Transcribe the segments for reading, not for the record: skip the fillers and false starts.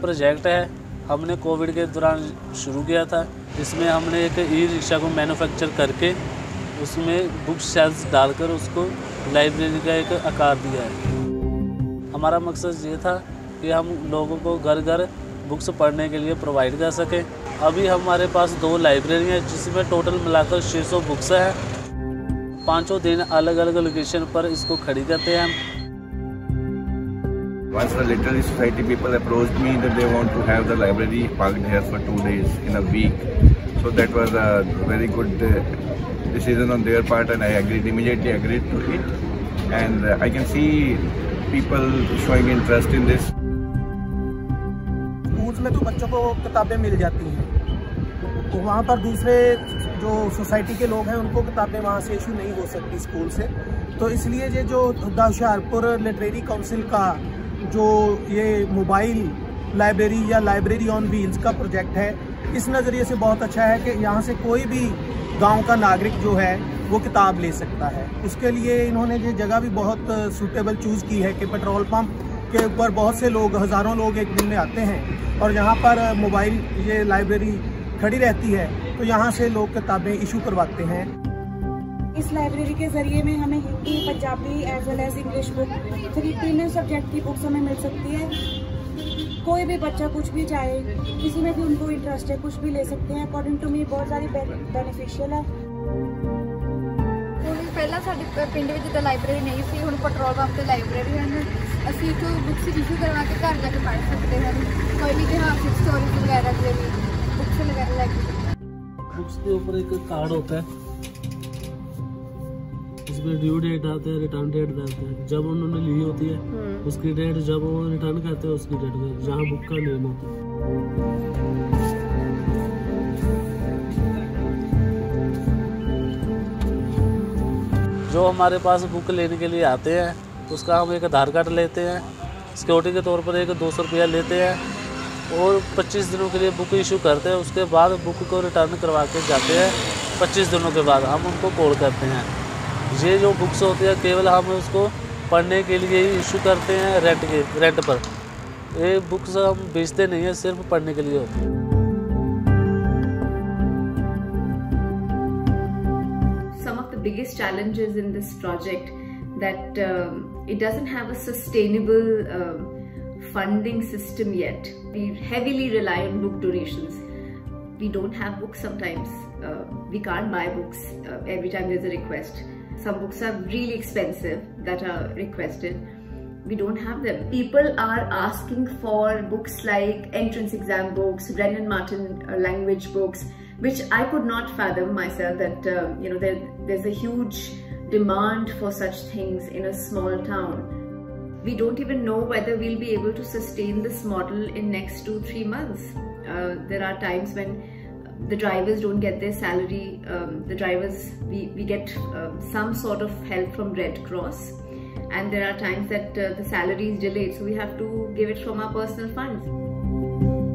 Project है, हमने Covid के दौरान शुरू किया था। इसमें हमने एक ई रिक्शा को मैन्युफैक्चर करके उसमें बुक शेल्फ्स डालकर उसको लाइब्रेरी का एक आकार दिया है। हमारा मकसद ये था कि हम लोगों को घर घर बुक्स पढ़ने के लिए प्रोवाइड कर सकें। अभी हमारे पास 2 लाइब्रेरी हैं जिसमें टोटल मिलाकर 600 बुक्स हैं। 5 दिन अलग अलग लोकेशन पर इसको खड़ी करते हैं हम। Once the literary society people approached me that they want to have the library parked here for 2 days in a week. So that was a very good decision on their part, and I immediately agreed to it. And I can see people showing interest in this. Schools में तो बच्चों को किताबें मिल जाती हैं, तो वहाँ पर दूसरे जो सोसाइटी के लोग हैं उनको किताबें वहाँ से इशू नहीं हो सकती स्कूल से। तो इसलिए ये जो होशियारपुर लिटरेरी काउंसिल का जो ये मोबाइल लाइब्रेरी या लाइब्रेरी ऑन व्हील्स का प्रोजेक्ट है, इस नज़रिए से बहुत अच्छा है कि यहाँ से कोई भी गांव का नागरिक जो है वो किताब ले सकता है। उसके लिए इन्होंने ये जगह भी बहुत सूटेबल चूज़ की है कि पेट्रोल पंप के ऊपर बहुत से लोग, हज़ारों लोग एक दिन में आते हैं और यहाँ पर मोबाइल ये लाइब्रेरी खड़ी रहती है, तो यहाँ से लोग किताबें इशू करवाते हैं। इस लाइब्रेरी के ज़रिए में हमें Hindi, Punjabi as well as English book, 3 subject की बुक्स हमें मिल सकती है। कोई भी बच्चा कुछ भी चाहे, किसी में भी उनको इंटरेस्ट है, कुछ भी ले सकते हैं। अकॉर्डिंग टू मी बहुत सारी बेनिफिशियल है। ਪਹਿਲਾਂ ਸਾਡੇ ਪਿੰਡ ਵਿੱਚ ਤਾਂ ਲਾਇਬ੍ਰੇਰੀ ਨਹੀਂ ਸੀ, ਹੁਣ ਪੈਟਰੋਲ ਪੰਪ ਤੇ ਲਾਇਬ੍ਰੇਰੀ ਹਨ। ਅਸੀਂ ਇੱਥੋਂ ਬੁੱਕਸ ਇਸ਼ੂ ਕਰਵਾ ਕੇ ਘਰ ਜਾ ਕੇ ਪੜ੍ਹ ਸਕਦੇ ਹਨ। ਕੋਈ ਵੀ इतिहासिक स्टोरीज वगैरह के लिए बुक्स वगैरह लेके बुक्स के ऊपर एक कार्ड होता है, इसमें ड्यू डेट आता है, रिटर्न डेट आता है, जब उन्होंने ली होती है उसकी डेट, जब वो रिटर्न करते हैं उसकी डेट, जहाँ बुक का नेम होता है। जो हमारे पास बुक लेने के लिए आते हैं उसका हम एक आधार कार्ड लेते हैं, सिक्योरिटी के तौर पर एक 200 रुपया लेते हैं और 25 दिनों के लिए बुक इशू करते हैं। उसके बाद बुक को रिटर्न करवा के जाते हैं। 25 दिनों के बाद हम उनको कॉल करते हैं। ये जो बुक्स होती है केवल हम उसको पढ़ने के लिए ही इशू करते हैं रेंट पर। ये बुक्स हम बेचते नहीं हैं, सिर्फ पढ़ने के लिए होती है। Some of the biggest challenges in this project that it doesn't have a sustainable funding system yet. We heavily rely on book donations. We don't have books sometimes. We can't buy books every time there's a request. Some books are really expensive that are requested. We don't have them. People are asking for books like entrance exam books, Brennan Martin language books, which I could not fathom myself that there's a huge demand for such things in a small town. We don't even know whether we'll be able to sustain this model in next 2-3 months. There are times when the drivers don't get their salary. The drivers, we get some sort of help from Red Cross, and there are times that the salary is delayed, so we have to give it from our personal funds.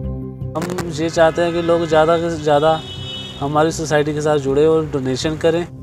हम ये चाहते हैं कि लोग ज़्यादा से ज़्यादा हमारी सोसाइटी के साथ जुड़े और डोनेशन करें।